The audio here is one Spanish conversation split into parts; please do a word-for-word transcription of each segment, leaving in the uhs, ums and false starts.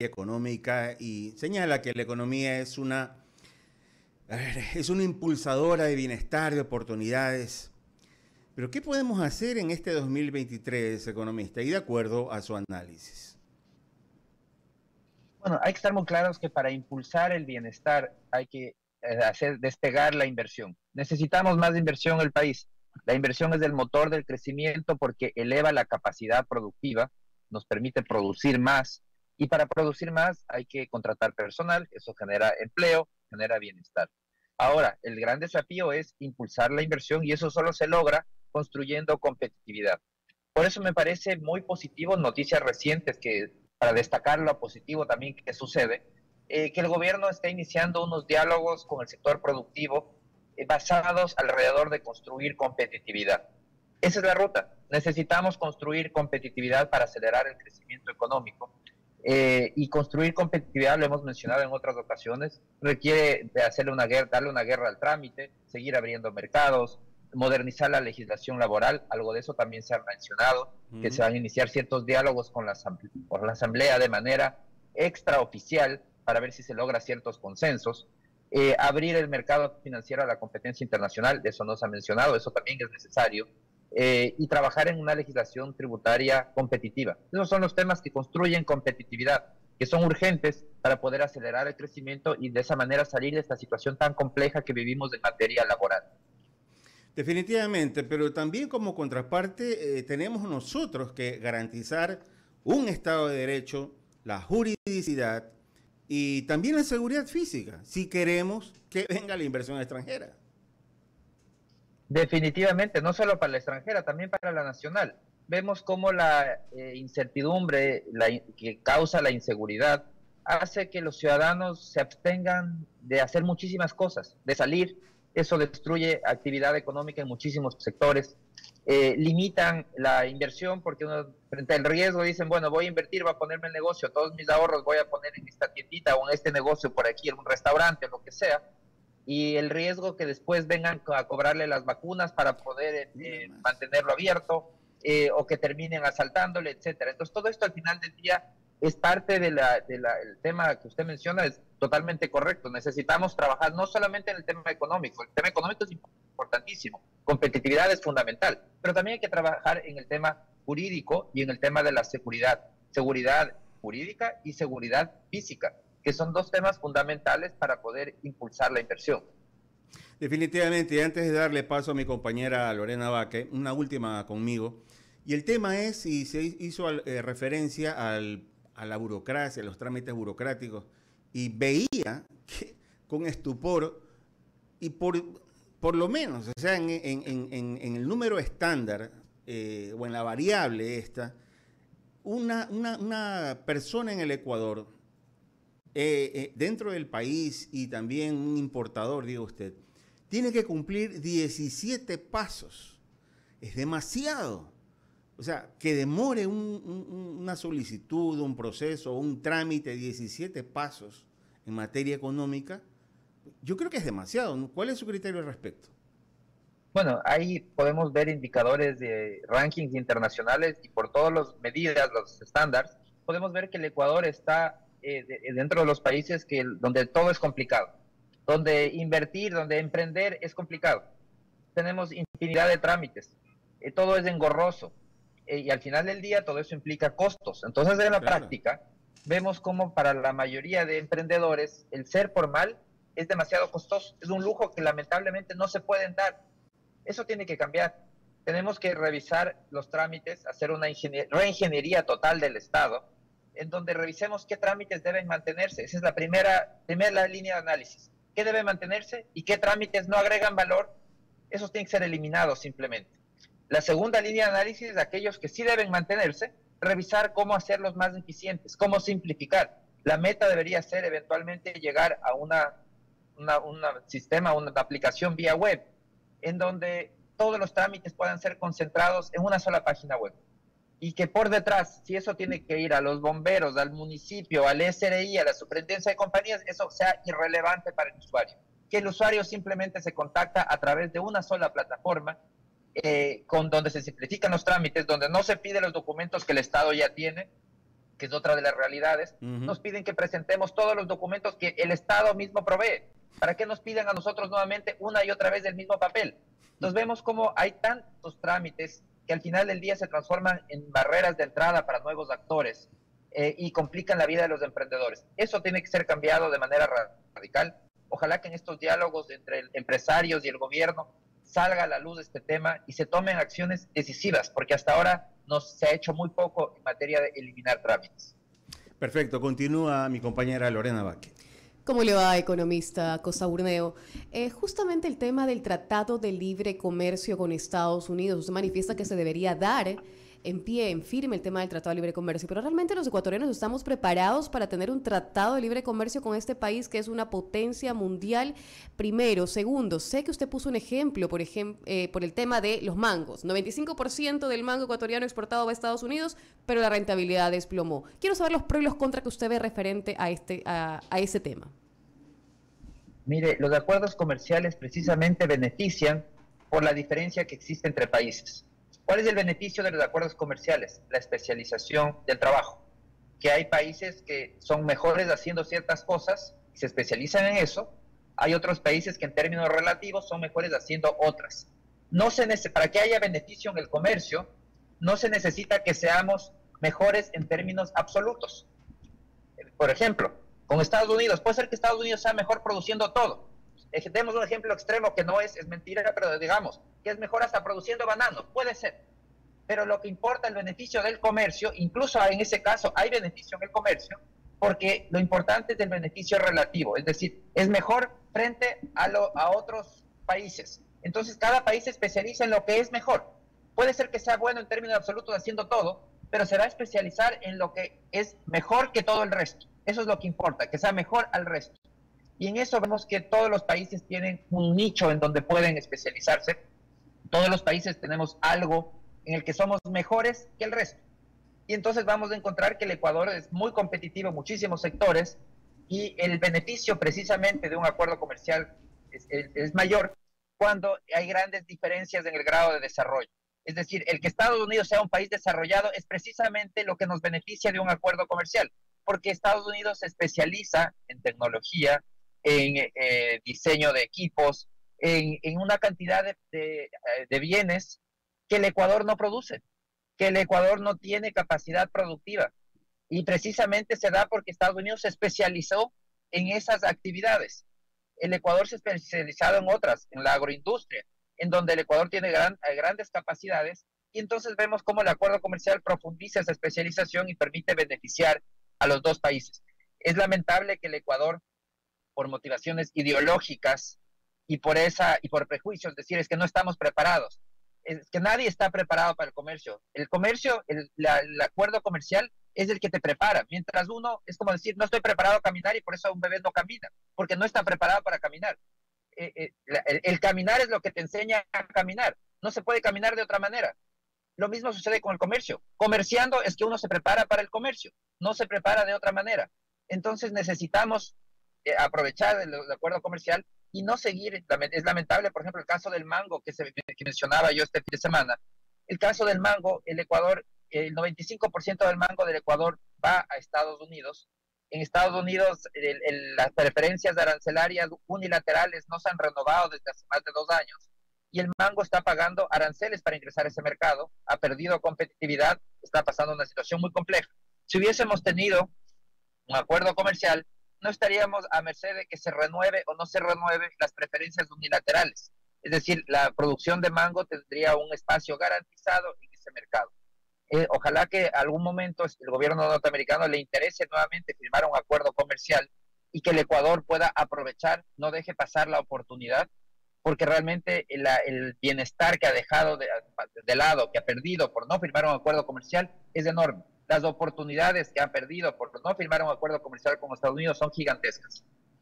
económica y señala que la economía es una, a ver, es una impulsadora de bienestar, de oportunidades. Pero ¿qué podemos hacer en este dos mil veintitrés, economista? Y de acuerdo a su análisis. Bueno, hay que estar muy claros que para impulsar el bienestar hay que eh, hacer despegar la inversión. Necesitamos más inversión en el país. La inversión es el motor del crecimiento porque eleva la capacidad productiva, nos permite producir más y para producir más hay que contratar personal, eso genera empleo, genera bienestar. Ahora, el gran desafío es impulsar la inversión y eso solo se logra construyendo competitividad. Por eso me parece muy positivo noticias recientes que, para destacar lo positivo también que sucede, eh, que el gobierno está iniciando unos diálogos con el sector productivo eh, basados alrededor de construir competitividad. Esa es la ruta. Necesitamos construir competitividad para acelerar el crecimiento económico. Eh, y construir competitividad, lo hemos mencionado en otras ocasiones, requiere de hacerle una guerra, darle una guerra al trámite, seguir abriendo mercados, modernizar la legislación laboral, algo de eso también se ha mencionado, uh-huh. que se van a iniciar ciertos diálogos con la, con la Asamblea de manera extraoficial para ver si se logra ciertos consensos, eh, abrir el mercado financiero a la competencia internacional, de eso no se ha mencionado, eso también es necesario, eh, y trabajar en una legislación tributaria competitiva. Esos son los temas que construyen competitividad, que son urgentes para poder acelerar el crecimiento y de esa manera salir de esta situación tan compleja que vivimos en materia laboral. Definitivamente, pero también como contraparte eh, tenemos nosotros que garantizar un Estado de Derecho, la juridicidad y también la seguridad física, si queremos que venga la inversión extranjera. Definitivamente, no solo para la extranjera, también para la nacional. Vemos cómo la eh, incertidumbre la, que causa la inseguridad hace que los ciudadanos se abstengan de hacer muchísimas cosas, de salir. Eso destruye actividad económica en muchísimos sectores, eh, limitan la inversión porque uno, frente al riesgo dicen, bueno, voy a invertir, voy a ponerme el negocio, todos mis ahorros voy a poner en esta tiendita o en este negocio por aquí, en un restaurante, lo que sea, y el riesgo que después vengan a cobrarle las vacunas para poder eh, mantenerlo abierto, eh, o que terminen asaltándole, etcétera. Entonces todo esto al final del día es parte del de la, el tema que usted menciona, es totalmente correcto. Necesitamos trabajar no solamente en el tema económico, el tema económico es importantísimo, competitividad es fundamental, pero también hay que trabajar en el tema jurídico y en el tema de la seguridad, seguridad jurídica y seguridad física, que son dos temas fundamentales para poder impulsar la inversión. Definitivamente, y antes de darle paso a mi compañera Lorena Baque, una última conmigo, y el tema es, y se hizo eh, referencia al a la burocracia, a los trámites burocráticos, y veía que con estupor, y por, por lo menos, o sea, en, en, en, en el número estándar, eh, o en la variable esta, una, una, una persona en el Ecuador, eh, eh, dentro del país, y también un importador, diga usted, tiene que cumplir diecisiete pasos. Es demasiado. O sea, que demore un, un, una solicitud, un proceso, un trámite, diecisiete pasos en materia económica, yo creo que es demasiado. ¿Cuál es su criterio al respecto? Bueno, ahí podemos ver indicadores de rankings internacionales y por todas las medidas, los estándares, podemos ver que el Ecuador está eh, de, dentro de los países que, donde todo es complicado, donde invertir, donde emprender es complicado. Tenemos infinidad de trámites, eh, todo es engorroso. Y al final del día todo eso implica costos. Entonces, en la claro. práctica, vemos como para la mayoría de emprendedores el ser formal es demasiado costoso. Es un lujo que lamentablemente no se pueden dar. Eso tiene que cambiar. Tenemos que revisar los trámites, hacer una reingeniería total del Estado, en donde revisemos qué trámites deben mantenerse. Esa es la primera, primera línea de análisis. ¿Qué debe mantenerse y qué trámites no agregan valor? Esos tienen que ser eliminados simplemente. La segunda línea de análisis es aquellos que sí deben mantenerse, revisar cómo hacerlos más eficientes, cómo simplificar. La meta debería ser eventualmente llegar a una, una, una sistema, una aplicación vía web, en donde todos los trámites puedan ser concentrados en una sola página web. Y que por detrás, si eso tiene que ir a los bomberos, al municipio, al S R I, a la superintendencia de compañías, eso sea irrelevante para el usuario. Que el usuario simplemente se contacta a través de una sola plataforma, Eh, con donde se simplifican los trámites, donde no se piden los documentos que el Estado ya tiene, que es otra de las realidades, uh-huh. nos piden que presentemos todos los documentos que el Estado mismo provee. ¿Para qué nos piden a nosotros nuevamente una y otra vez el mismo papel? Entonces vemos cómo hay tantos trámites que al final del día se transforman en barreras de entrada para nuevos actores eh, y complican la vida de los emprendedores. Eso tiene que ser cambiado de manera radical. Ojalá que en estos diálogos entre empresarios y el gobierno salga a la luz este tema y se tomen acciones decisivas, porque hasta ahora no se ha hecho muy poco en materia de eliminar trámites. Perfecto, continúa mi compañera Lorena Vázquez. ¿Cómo le va, economista Costa Burneo? Eh, justamente el tema del Tratado de Libre Comercio con Estados Unidos, usted manifiesta que se debería dar eh, en pie, en firme el tema del Tratado de Libre Comercio, pero realmente los ecuatorianos estamos preparados para tener un Tratado de Libre Comercio con este país que es una potencia mundial, primero. Segundo, sé que usted puso un ejemplo, por ejemplo, eh, por el tema de los mangos. noventa y cinco por ciento del mango ecuatoriano exportado va a Estados Unidos, pero la rentabilidad desplomó. Quiero saber los pros y los contras que usted ve referente a, este, a, a ese tema. Mire, los acuerdos comerciales precisamente benefician por la diferencia que existe entre países. ¿Cuál es el beneficio de los acuerdos comerciales? La especialización del trabajo. Que hay países que son mejores haciendo ciertas cosas y se especializan en eso. Hay otros países que en términos relativos son mejores haciendo otras. No se nece- para que haya beneficio en el comercio, no se necesita que seamos mejores en términos absolutos. Por ejemplo, con Estados Unidos, puede ser que Estados Unidos sea mejor produciendo todo. Demos un ejemplo extremo que no es, es mentira, pero digamos que es mejor hasta produciendo bananos, puede ser. Pero lo que importa, el beneficio del comercio, incluso en ese caso hay beneficio en el comercio, porque lo importante es el beneficio relativo, es decir, es mejor frente a, lo, a otros países. Entonces cada país se especializa en lo que es mejor. Puede ser que sea bueno en términos absolutos haciendo todo, pero se va a especializar en lo que es mejor que todo el resto. Eso es lo que importa, que sea mejor al resto. Y en eso vemos que todos los países tienen un nicho en donde pueden especializarse. Todos los países tenemos algo en el que somos mejores que el resto. Y entonces vamos a encontrar que el Ecuador es muy competitivo en muchísimos sectores y el beneficio precisamente de un acuerdo comercial es, es, es mayor cuando hay grandes diferencias en el grado de desarrollo. Es decir, el que Estados Unidos sea un país desarrollado es precisamente lo que nos beneficia de un acuerdo comercial, porque Estados Unidos se especializa en tecnología, en eh, diseño de equipos, en, en una cantidad de, de, de bienes que el Ecuador no produce, que el Ecuador no tiene capacidad productiva. Y precisamente se da porque Estados Unidos se especializó en esas actividades. El Ecuador se ha especializado en otras, en la agroindustria, en donde el Ecuador tiene gran, grandes capacidades, y entonces vemos cómo el acuerdo comercial profundiza esa especialización y permite beneficiar a los dos países. Es lamentable que el Ecuador, por motivaciones ideológicas y por esa y por prejuicios, es decir, es que no estamos preparados, es que nadie está preparado para el comercio. El comercio, el, la, el acuerdo comercial es el que te prepara, mientras uno es como decir, no estoy preparado a caminar y por eso un bebé no camina, porque no está preparado para caminar. Eh, eh, la, el, el caminar es lo que te enseña a caminar, no se puede caminar de otra manera. Lo mismo sucede con el comercio. Comerciando es que uno se prepara para el comercio, no se prepara de otra manera. Entonces necesitamos eh, aprovechar el, el acuerdo comercial y no seguir. Es lamentable, por ejemplo, el caso del mango que, se, que mencionaba yo este fin de semana. El caso del mango, el Ecuador, el noventa y cinco por ciento del mango del Ecuador va a Estados Unidos. En Estados Unidos el, el, las preferencias arancelarias unilaterales no se han renovado desde hace más de dos años. Y el mango está pagando aranceles para ingresar a ese mercado, ha perdido competitividad, está pasando una situación muy compleja. Si hubiésemos tenido un acuerdo comercial, no estaríamos a merced de que se renueve o no se renueve las preferencias unilaterales. Es decir, la producción de mango tendría un espacio garantizado en ese mercado. Eh, ojalá que algún momento el gobierno norteamericano le interese nuevamente firmar un acuerdo comercial y que el Ecuador pueda aprovechar, no deje pasar la oportunidad, porque realmente el, el bienestar que ha dejado de, de lado, que ha perdido por no firmar un acuerdo comercial, es enorme. Las oportunidades que ha perdido por no firmar un acuerdo comercial con Estados Unidos son gigantescas.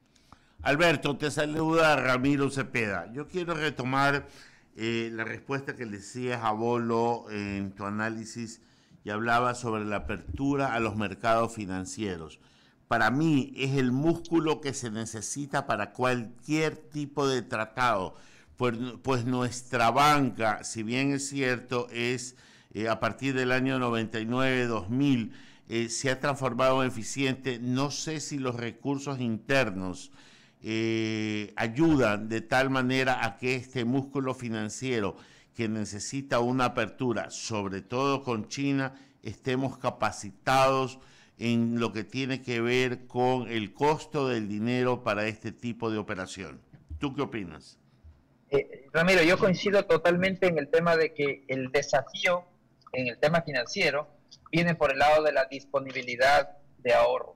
Alberto, te saluda Ramiro Cepeda. Yo quiero retomar eh, la respuesta que le decías a Bolo en tu análisis y hablaba sobre la apertura a los mercados financieros. Para mí es el músculo que se necesita para cualquier tipo de tratado, pues, pues nuestra banca, si bien es cierto, es eh, a partir del año noventa y nueve, dos mil, eh, se ha transformado en eficiente. No sé si los recursos internos eh, ayudan de tal manera a que este músculo financiero que necesita una apertura, sobre todo con China, estemos capacitados en lo que tiene que ver con el costo del dinero para este tipo de operación. ¿Tú qué opinas? Eh, Ramiro, yo coincido totalmente en el tema de que el desafío en el tema financiero viene por el lado de la disponibilidad de ahorro.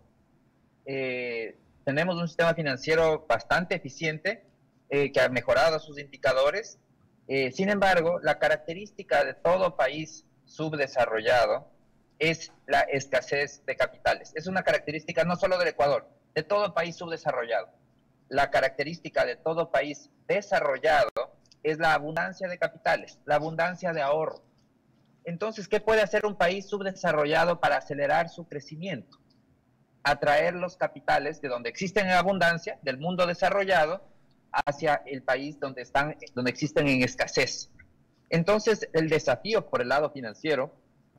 Eh, tenemos un sistema financiero bastante eficiente eh, que ha mejorado sus indicadores. Eh, sin embargo, la característica de todo país subdesarrollado es la escasez de capitales. Es una característica no solo del Ecuador, de todo país subdesarrollado. La característica de todo país desarrollado es la abundancia de capitales, la abundancia de ahorro. Entonces, ¿qué puede hacer un país subdesarrollado para acelerar su crecimiento? Atraer los capitales de donde existen en abundancia, del mundo desarrollado, hacia el país donde, están, donde existen en escasez. Entonces, el desafío por el lado financiero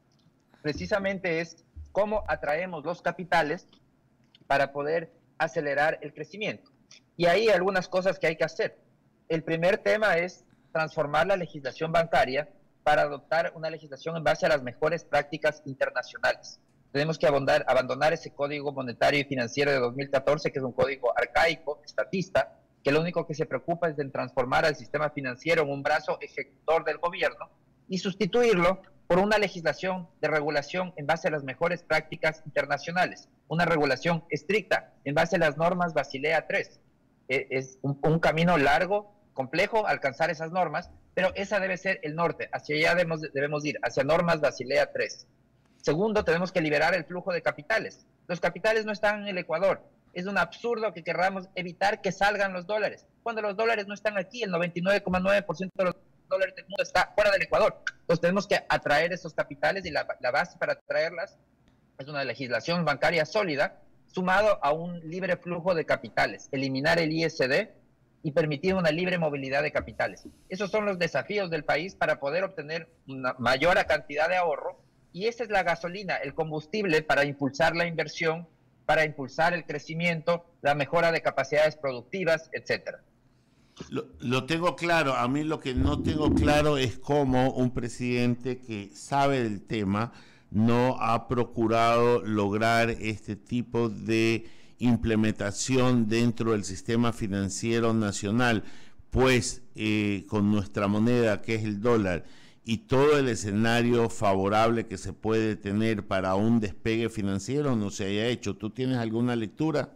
precisamente es cómo atraemos los capitales para poder acelerar el crecimiento. Y ahí hay algunas cosas que hay que hacer. El primer tema es transformar la legislación bancaria para adoptar una legislación en base a las mejores prácticas internacionales. Tenemos que abandonar, abandonar ese código monetario y financiero de dos mil catorce, que es un código arcaico, estatista, que lo único que se preocupa es de transformar al sistema financiero en un brazo ejecutor del gobierno y sustituirlo por una legislación de regulación en base a las mejores prácticas internacionales, una regulación estricta en base a las normas Basilea tres. Eh, es un, un camino largo, complejo, alcanzar esas normas, pero esa debe ser el norte, hacia allá debemos, debemos ir, hacia normas Basilea tres. Segundo, tenemos que liberar el flujo de capitales. Los capitales no están en el Ecuador. Es un absurdo que querramos evitar que salgan los dólares. Cuando los dólares no están aquí, el noventa y nueve coma nueve por ciento de los dólares del mundo está fuera del Ecuador. Entonces tenemos que atraer esos capitales y la, la base para atraerlas es una legislación bancaria sólida sumado a un libre flujo de capitales, eliminar el I S D y permitir una libre movilidad de capitales. Esos son los desafíos del país para poder obtener una mayor cantidad de ahorro y esa es la gasolina, el combustible para impulsar la inversión, para impulsar el crecimiento, la mejora de capacidades productivas, etcétera. Lo, lo tengo claro. A mí lo que no tengo claro es cómo un presidente que sabe del tema no ha procurado lograr este tipo de implementación dentro del sistema financiero nacional, pues eh, con nuestra moneda, que es el dólar, y todo el escenario favorable que se puede tener para un despegue financiero no se haya hecho. ¿Tú tienes alguna lectura?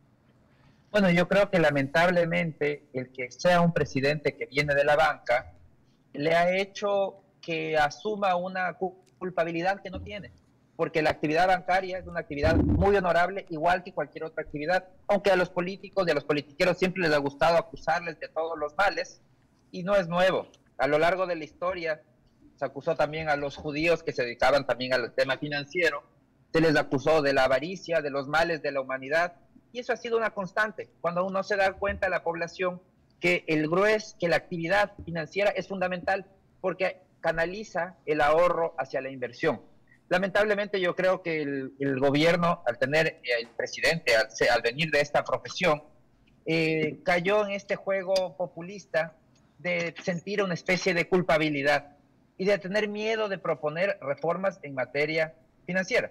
Bueno, yo creo que lamentablemente el que sea un presidente que viene de la banca le ha hecho que asuma una culpabilidad que no tiene, porque la actividad bancaria es una actividad muy honorable, igual que cualquier otra actividad, aunque a los políticos y a los politiqueros siempre les ha gustado acusarles de todos los males, y no es nuevo. A lo largo de la historia se acusó también a los judíos que se dedicaban también al tema financiero, se les acusó de la avaricia, de los males de la humanidad, y eso ha sido una constante. Cuando uno se da cuenta a la población que el grueso, que la actividad financiera es fundamental porque canaliza el ahorro hacia la inversión. Lamentablemente yo creo que el, el gobierno, al tener el presidente, al, al venir de esta profesión, eh, cayó en este juego populista de sentir una especie de culpabilidad y de tener miedo de proponer reformas en materia financiera.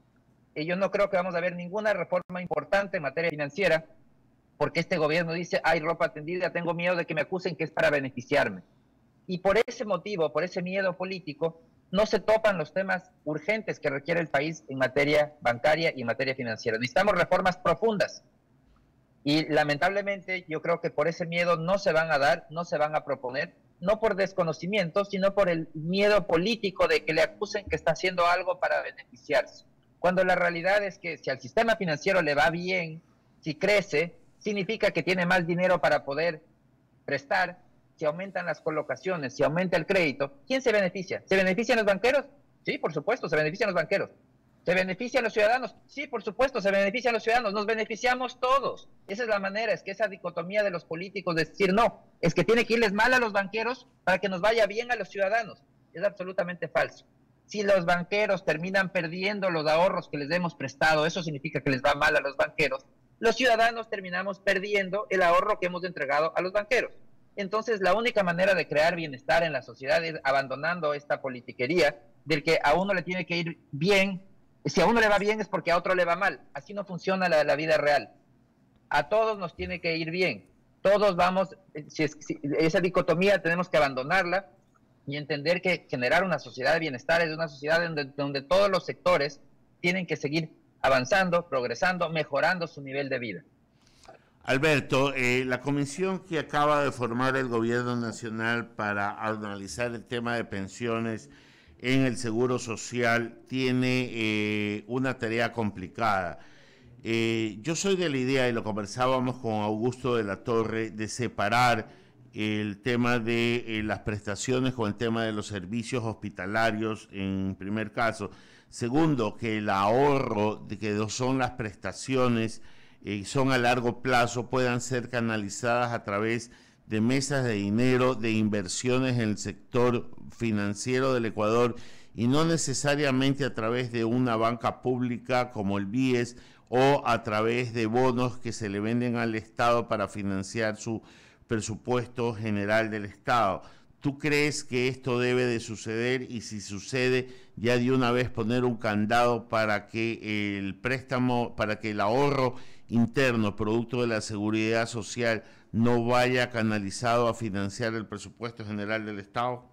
Y yo no creo que vamos a ver ninguna reforma importante en materia financiera porque este gobierno dice, hay ropa tendida, tengo miedo de que me acusen que es para beneficiarme. Y por ese motivo, por ese miedo político, no se topan los temas urgentes que requiere el país en materia bancaria y en materia financiera. Necesitamos reformas profundas. Y lamentablemente yo creo que por ese miedo no se van a dar, no se van a proponer, no por desconocimiento, sino por el miedo político de que le acusen que está haciendo algo para beneficiarse. Cuando la realidad es que si al sistema financiero le va bien, si crece, significa que tiene más dinero para poder prestar. Si aumentan las colocaciones, si aumenta el crédito, ¿quién se beneficia? ¿Se benefician los banqueros? Sí, por supuesto, se benefician los banqueros. ¿Se benefician los ciudadanos? Sí, por supuesto, se benefician los ciudadanos. Nos beneficiamos todos. Esa es la manera, es que esa dicotomía de los políticos de decir no, es que tiene que irles mal a los banqueros para que nos vaya bien a los ciudadanos. Es absolutamente falso. si los banqueros terminan perdiendo los ahorros que les hemos prestado, eso significa que les va mal a los banqueros, los ciudadanos terminamos perdiendo el ahorro que hemos entregado a los banqueros. Entonces, la única manera de crear bienestar en la sociedad es abandonando esta politiquería del que a uno le tiene que ir bien. Si a uno le va bien es porque a otro le va mal. Así no funciona la, la vida real. A todos nos tiene que ir bien. Todos vamos, si es, si, esa dicotomía tenemos que abandonarla y entender que generar una sociedad de bienestar es una sociedad donde, donde todos los sectores tienen que seguir avanzando, progresando, mejorando su nivel de vida. Alberto, eh, la comisión que acaba de formar el gobierno nacional para analizar el tema de pensiones en el Seguro Social tiene eh, una tarea complicada. Eh, yo soy de la idea, y lo conversábamos con Augusto de la Torre, de separar el tema de eh, las prestaciones con el tema de los servicios hospitalarios en primer caso. Segundo, que el ahorro, de que son las prestaciones y son a largo plazo, puedan ser canalizadas a través de mesas de dinero, de inversiones en el sector financiero del Ecuador y no necesariamente a través de una banca pública como el B I E S o a través de bonos que se le venden al Estado para financiar su presupuesto general del Estado. ¿Tú crees que esto debe de suceder y si sucede ya de una vez poner un candado para que el préstamo, para que el ahorro interno, producto de la seguridad social, no vaya canalizado a financiar el presupuesto general del Estado?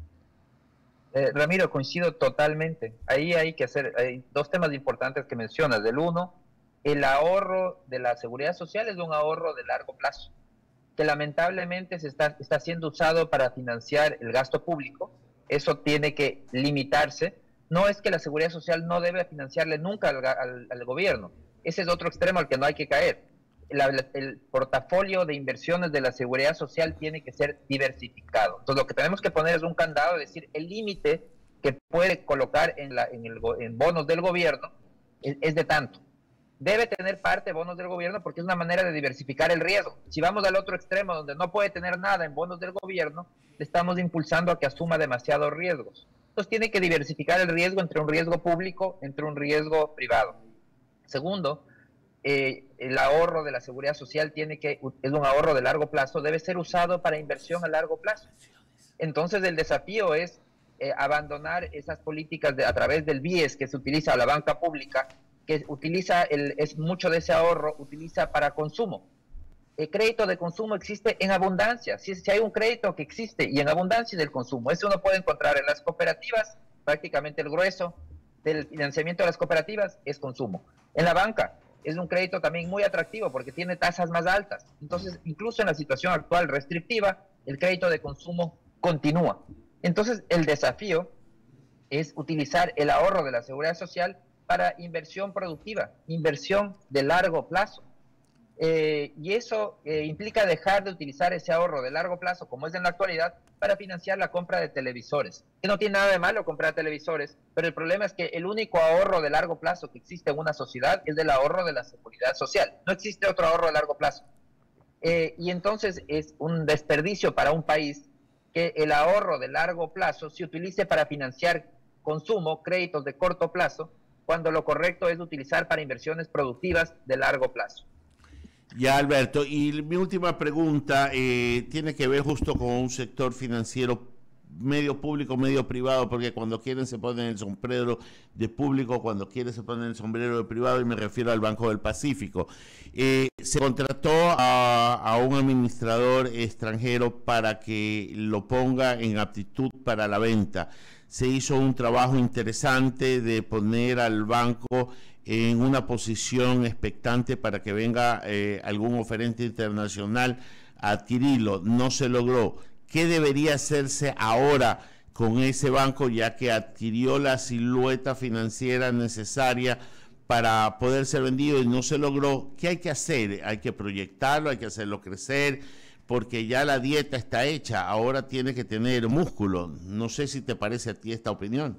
Eh, Ramiro, coincido totalmente. Ahí hay que hacer, hay dos temas importantes que mencionas. Del uno, el ahorro de la seguridad social es un ahorro de largo plazo, que lamentablemente se está, está siendo usado para financiar el gasto público. Eso tiene que limitarse. No es que la seguridad social no debe financiarle nunca al, al, al gobierno. Ese es otro extremo al que no hay que caer. La, el portafolio de inversiones de la seguridad social tiene que ser diversificado. Entonces, lo que tenemos que poner es un candado, es decir, el límite que puede colocar en, la, en, el, en bonos del gobierno es, es de tanto. Debe tener parte de bonos del gobierno porque es una manera de diversificar el riesgo. Si vamos al otro extremo, donde no puede tener nada en bonos del gobierno, le estamos impulsando a que asuma demasiados riesgos. Entonces, tiene que diversificar el riesgo entre un riesgo público, entre un riesgo privado. Segundo, eh, el ahorro de la seguridad social tiene que, es un ahorro de largo plazo, debe ser usado para inversión a largo plazo. Entonces el desafío es eh, abandonar esas políticas de, a través del B I E S que se utiliza a la banca pública, que utiliza el, es mucho de ese ahorro, utiliza para consumo. El crédito de consumo existe en abundancia. Si, si hay un crédito que existe y en abundancia es el consumo, eso uno puede encontrar en las cooperativas, prácticamente el grueso del financiamiento de las cooperativas es consumo. En la banca es un crédito también muy atractivo porque tiene tasas más altas. Entonces, incluso en la situación actual restrictiva, el crédito de consumo continúa. Entonces, el desafío es utilizar el ahorro de la seguridad social para inversión productiva, inversión de largo plazo. Eh, y eso eh, implica dejar de utilizar ese ahorro de largo plazo, como es en la actualidad, para financiar la compra de televisores. Que no tiene nada de malo comprar televisores, pero el problema es que el único ahorro de largo plazo que existe en una sociedad es el ahorro de la seguridad social. No existe otro ahorro de largo plazo. Eh, y entonces es un desperdicio para un país que el ahorro de largo plazo se utilice para financiar consumo, créditos de corto plazo, cuando lo correcto es utilizar para inversiones productivas de largo plazo. Ya, Alberto, y mi última pregunta eh, tiene que ver justo con un sector financiero medio público, medio privado, porque cuando quieren se ponen el sombrero de público, cuando quieren se ponen el sombrero de privado, y me refiero al Banco del Pacífico. Eh, se contrató a, a un administrador extranjero para que lo ponga en aptitud para la venta. Se hizo un trabajo interesante de poner al banco en una posición expectante para que venga eh, algún oferente internacional a adquirirlo. No se logró. ¿Qué debería hacerse ahora con ese banco, ya que adquirió la silueta financiera necesaria para poder ser vendido y no se logró? ¿Qué hay que hacer? Hay que proyectarlo, hay que hacerlo crecer, porque ya la dieta está hecha, ahora tiene que tener músculo. No sé si te parece a ti esta opinión.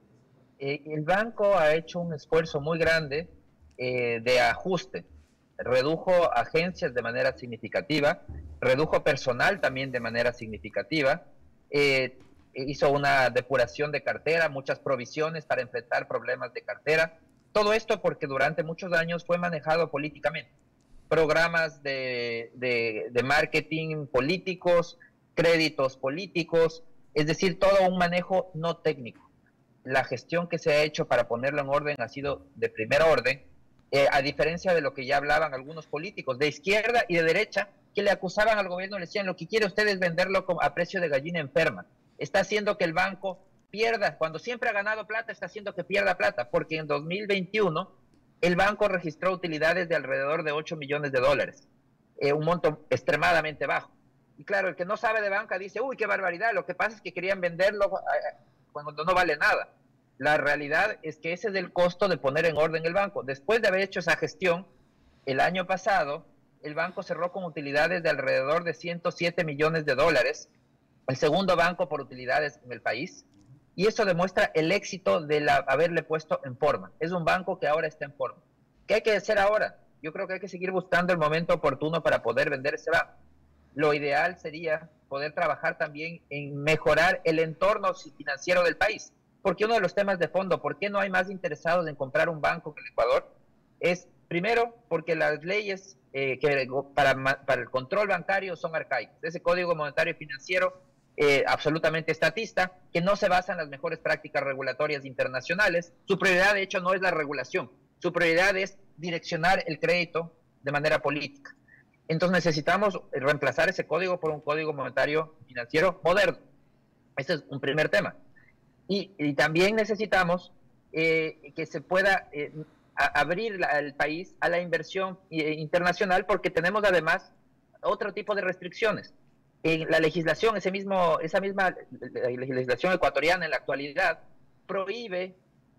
Eh, el banco ha hecho un esfuerzo muy grande eh, de ajuste. Redujo agencias de manera significativa, redujo personal también de manera significativa, eh, hizo una depuración de cartera, muchas provisiones para enfrentar problemas de cartera. Todo esto porque durante muchos años fue manejado políticamente. Programas de, de, de marketing políticos, créditos políticos, es decir, todo un manejo no técnico. La gestión que se ha hecho para ponerlo en orden ha sido de primer orden, eh, a diferencia de lo que ya hablaban algunos políticos de izquierda y de derecha, que le acusaban al gobierno, le decían, lo que quiere usted es venderlo a precio de gallina enferma. Está haciendo que el banco pierda, cuando siempre ha ganado plata, está haciendo que pierda plata, porque en dos mil veintiuno el banco registró utilidades de alrededor de ocho millones de dólares, eh, un monto extremadamente bajo. Y claro, el que no sabe de banca dice, uy, qué barbaridad, lo que pasa es que querían venderlo cuando no vale nada. La realidad es que ese es el costo de poner en orden el banco. Después de haber hecho esa gestión, el año pasado, el banco cerró con utilidades de alrededor de ciento siete millones de dólares, el segundo banco por utilidades en el país, y eso demuestra el éxito de la, haberle puesto en forma. Es un banco que ahora está en forma. ¿Qué hay que hacer ahora? Yo creo que hay que seguir buscando el momento oportuno para poder vender ese banco. Lo ideal sería poder trabajar también en mejorar el entorno financiero del país, porque uno de los temas de fondo, ¿por qué no hay más interesados en comprar un banco que el Ecuador? Es, primero, porque las leyes eh, que para, para el control bancario son arcaicas. Ese Código Monetario y Financiero eh, absolutamente estatista, que no se basa en las mejores prácticas regulatorias internacionales. Su prioridad, de hecho, no es la regulación. Su prioridad es direccionar el crédito de manera política. Entonces necesitamos reemplazar ese código por un Código Monetario Financiero moderno. Ese es un primer tema. Y, y también necesitamos eh, que se pueda eh, a, abrir la, el país a la inversión eh, internacional, porque tenemos además otro tipo de restricciones. En la legislación, ese mismo, esa misma legislación ecuatoriana en la actualidad prohíbe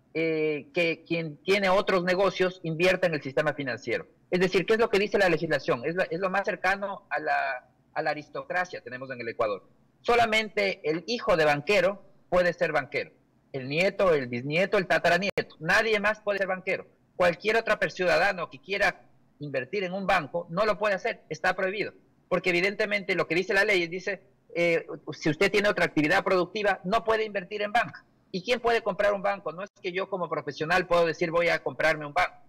eh, que quien tiene otros negocios invierta en el sistema financiero. Es decir, ¿qué es lo que dice la legislación? Es, la, es lo más cercano a la, a la aristocracia tenemos en el Ecuador. Solamente el hijo de banquero puede ser banquero. El nieto, el bisnieto, el tataranieto. Nadie más puede ser banquero. Cualquier otro ciudadano que quiera invertir en un banco no lo puede hacer, está prohibido. Porque evidentemente lo que dice la ley dice, eh, si usted tiene otra actividad productiva, no puede invertir en banca. ¿Y quién puede comprar un banco? No es que yo como profesional puedo decir voy a comprarme un banco.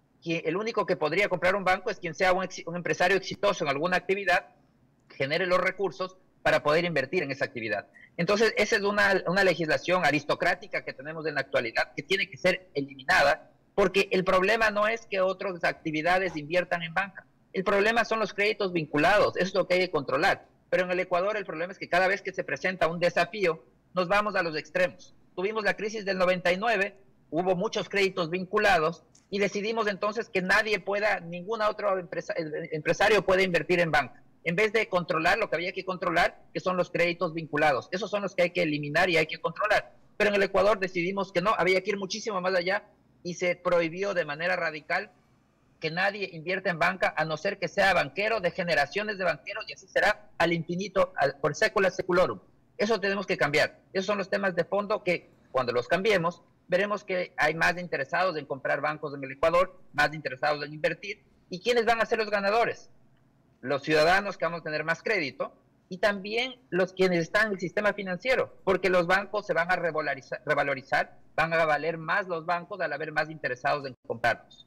El único que podría comprar un banco es quien sea un, un empresario exitoso en alguna actividad, genere los recursos para poder invertir en esa actividad. Entonces, esa es una, una legislación aristocrática que tenemos en la actualidad que tiene que ser eliminada, porque el problema no es que otras actividades inviertan en banca. El problema son los créditos vinculados, eso es lo que hay que controlar. Pero en el Ecuador el problema es que cada vez que se presenta un desafío, nos vamos a los extremos. Tuvimos la crisis del noventa y nueve, hubo muchos créditos vinculados, y decidimos entonces que nadie pueda, ningún otro empresa, empresario puede invertir en banca. En vez de controlar lo que había que controlar, que son los créditos vinculados. Esos son los que hay que eliminar y hay que controlar. Pero en el Ecuador decidimos que no, había que ir muchísimo más allá y se prohibió de manera radical que nadie invierta en banca a no ser que sea banquero de generaciones de banqueros, y así será al infinito, al, por secula seculorum. Eso tenemos que cambiar. Esos son los temas de fondo que cuando los cambiemos, veremos que hay más interesados en comprar bancos en el Ecuador, más interesados en invertir. ¿Y quiénes van a ser los ganadores? Los ciudadanos, que vamos a tener más crédito, y también los quienes están en el sistema financiero, porque los bancos se van a revalorizar, revalorizar, van a valer más los bancos al haber más interesados en comprarlos.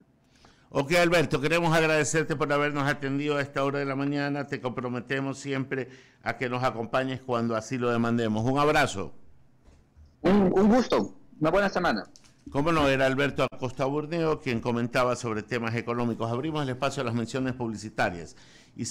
Ok, Alberto, queremos agradecerte por habernos atendido a esta hora de la mañana. Te comprometemos siempre a que nos acompañes cuando así lo demandemos. Un abrazo. Un, un gusto. Una buena semana. Cómo no, era Alberto Acosta Burneo quien comentaba sobre temas económicos. Abrimos el espacio a las menciones publicitarias. Y